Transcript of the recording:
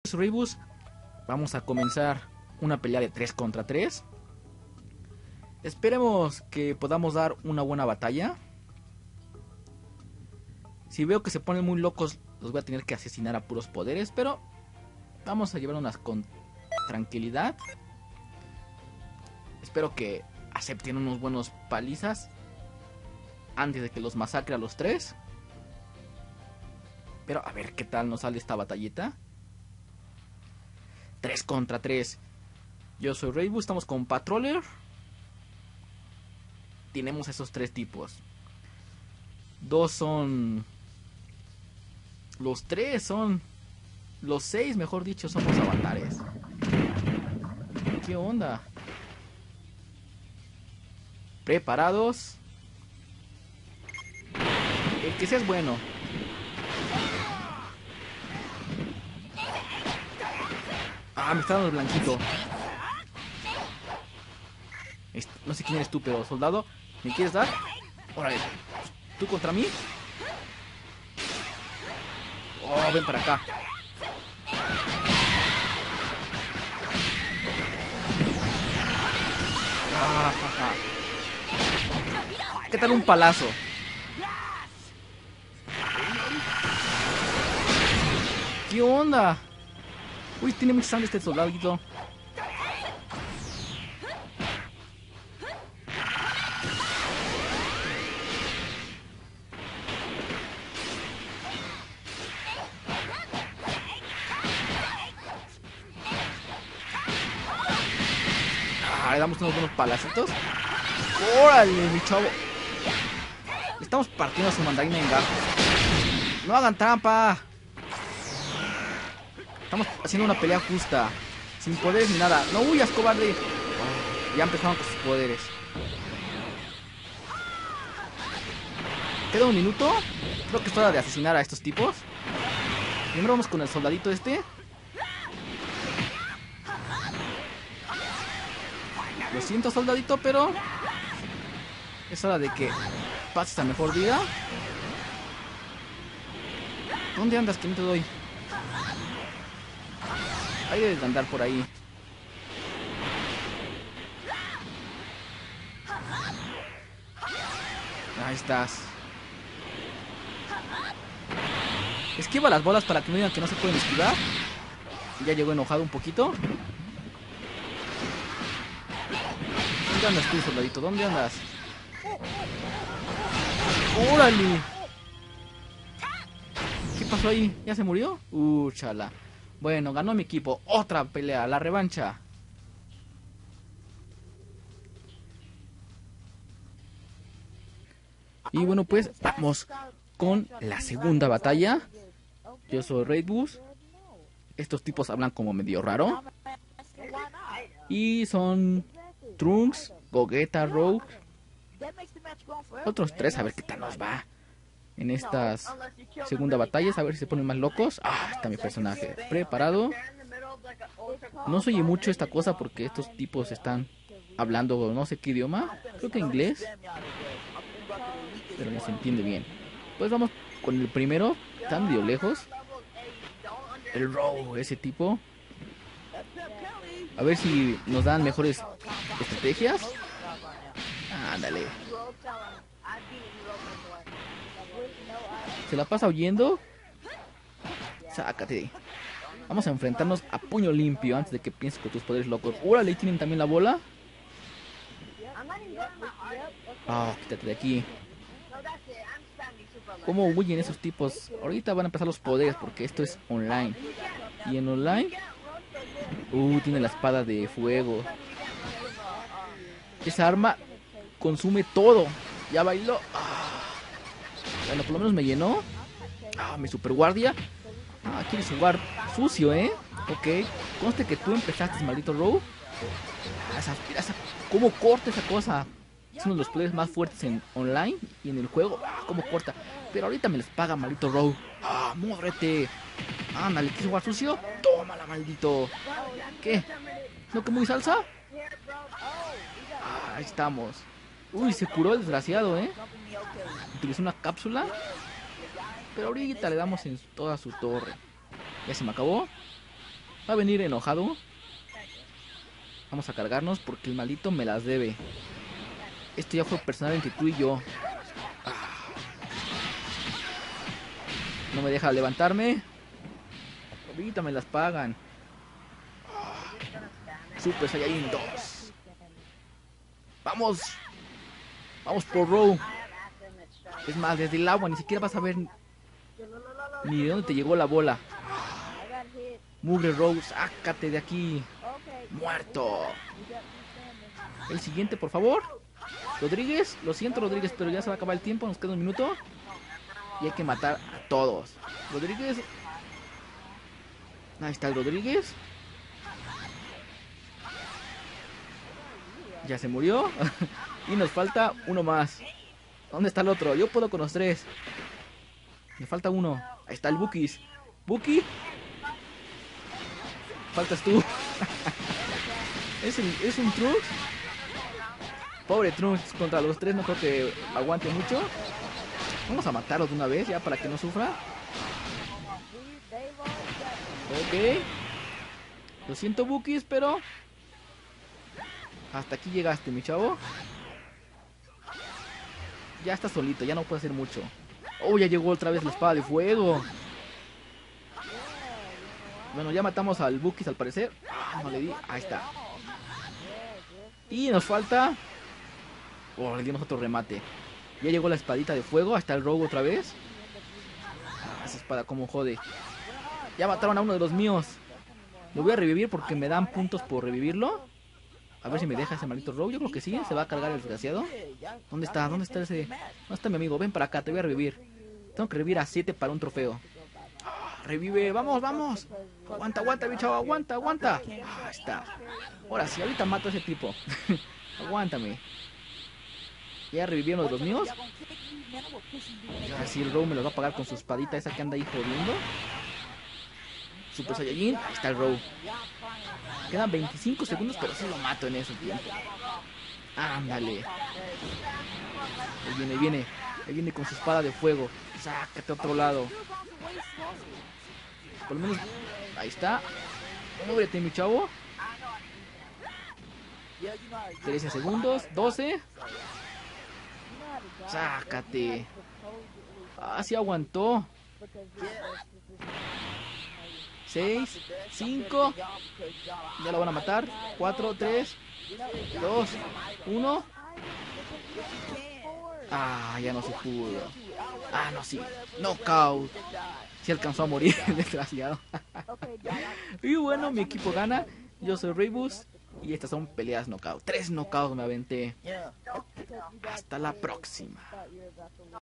Rebus, vamos a comenzar una pelea de 3 contra 3. Esperemos que podamos dar una buena batalla. Si veo que se ponen muy locos, los voy a tener que asesinar a puros poderes, pero vamos a llevarnos con tranquilidad. Espero que acepten unos buenos palizas antes de que los masacre a los 3. Pero a ver qué tal nos sale esta batallita. 3 contra 3. Yo soy Rebus, estamos con Patroller. Tenemos esos 3 tipos. 2 son... Los 3 son... Los 6, mejor dicho, somos avatares. ¿Qué onda? Preparados. El que sea es bueno. Ah, me está dando el blanquito. No sé quién eres tú, pero soldado, ¿me quieres dar? Órale. ¿Tú contra mí? Oh, ven para acá. Ah, ja, ja. ¿Qué tal un palazo? ¿Qué onda? Uy, tiene mucha sangre este soldadito. Le damos unos buenos palacitos. ¡Órale, mi chavo! Le estamos partiendo a su mandarina en gajos. ¡No hagan trampa! Estamos haciendo una pelea justa. Sin poderes ni nada. ¡No huyas, cobarde! Oh, ya empezaron con sus poderes. ¿Queda un minuto? Creo que es hora de asesinar a estos tipos. Primero vamos con el soldadito este. Lo siento, soldadito, pero es hora de que pases a mejor vida. ¿Dónde andas? Que no te doy. Ahí debes de andar por ahí. Ahí estás. Esquiva las bolas para que no digan que no se pueden esquivar. Ya llegó enojado un poquito. ¿Dónde andas tú, soldadito? ¿Dónde andas? ¡Órale! ¿Qué pasó ahí? ¿Ya se murió? Chala. Bueno, ganó mi equipo. Otra pelea, la revancha. Y bueno, pues vamos con la segunda batalla. Yo soy Rebus. Estos tipos hablan como medio raro. Y son Trunks, Gogeta, Rogue. Otros 3, a ver qué tal nos va en estas segunda batallas, a ver si se ponen más locos. Ah, está mi personaje preparado. No se oye mucho esta cosa porque estos tipos están hablando no sé qué idioma, creo que inglés, pero no se entiende bien. Pues vamos con el primero, está medio lejos. El Rogue, ese tipo. A ver si nos dan mejores estrategias. Ándale. Se la pasa huyendo. Sácate. Vamos a enfrentarnos a puño limpio antes de que pienses con tus poderes locos. ¡Órale! ¿Tienen también la bola? Ah, quítate de aquí. ¿Cómo huyen esos tipos? Ahorita van a empezar los poderes porque esto es online. Y en online... tiene la espada de fuego. Esa arma consume todo. Ya bailó. Bueno, por lo menos me llenó. Mi super guardia. Quieres jugar sucio, Ok. Conste que tú empezaste, maldito Rogue. ¿Cómo corta esa cosa? Es uno de los poderes más fuertes en online y en el juego. ¿Cómo corta? Pero ahorita me les paga, maldito Rogue. ¡Módrete! Ándale, ¿quieres jugar sucio? Tómala, maldito. ¿Qué? ¿No que muy salsa? Ahí estamos. Uy, se curó el desgraciado, Utilizó una cápsula. Pero ahorita le damos en toda su torre. Ya se me acabó. Va a venir enojado. Vamos a cargarnos porque el maldito me las debe. Esto ya fue personal entre tú y yo. No me deja levantarme. Ahorita me las pagan. Super Saiyajin 2. Vamos. Vamos por Row. Es más, desde el agua ni siquiera vas a ver ni de dónde te llegó la bola. Mugre Row, sácate de aquí. Muerto. El siguiente, por favor. Rodríguez. Lo siento, Rodríguez, pero ya se va a acabar el tiempo. Nos queda un minuto. Y hay que matar a todos. Rodríguez. Ahí está el Rodríguez. Ya se murió. Y nos falta uno más. ¿Dónde está el otro? Yo puedo con los tres. Me falta uno. Ahí está el Bukis. Buki. Faltas tú. ¿Es un Trunks? Pobre Trunks contra los tres. No creo que aguante mucho. Vamos a matarlos de una vez ya para que no sufra. Ok. Lo siento, Bukis, pero hasta aquí llegaste, mi chavo. Ya está solito, ya no puede hacer mucho. Oh, ya llegó otra vez la espada de fuego. Bueno, ya matamos al Bukis al parecer. No le di, ahí está. Y nos falta... Oh, le dimos otro remate. Ya llegó la espadita de fuego, hasta el Rogue otra vez. Esa espada como jode. Ya mataron a uno de los míos. Lo voy a revivir porque me dan puntos por revivirlo. A ver si me deja ese maldito Rogue. Yo creo que sí, se va a cargar el desgraciado. ¿Dónde está? ¿Dónde está ese? ¿Dónde está mi amigo? Ven para acá, te voy a revivir. Tengo que revivir a 7 para un trofeo. Revive, vamos, vamos. Aguanta, aguanta, mi chavo, aguanta, aguanta. Ahí está. Ahora sí, ahorita mato a ese tipo. Aguántame. Ya revivieron los míos. Así el Rogue me los va a pagar con su espadita esa que anda ahí jodiendo. Super Saiyajin, ahí está el Rogue. Quedan 25 segundos, pero sí lo mato en ese tiempo. Ándale. Ahí viene, viene. Ahí viene con su espada de fuego. Sácate a otro lado. Por lo menos, ahí está. Múrete, mi chavo. 13 segundos, 12. Sácate. Ah, sí aguantó. 6, 5. Ya lo van a matar. 4, 3, 2, 1. Ah, ya no se pudo. Ah, no, sí. Knockout. Sí alcanzó a morir, desgraciado. Y bueno, mi equipo gana. Yo soy Rebus. Y estas son peleas knockout. 3 knockouts me aventé. Hasta la próxima.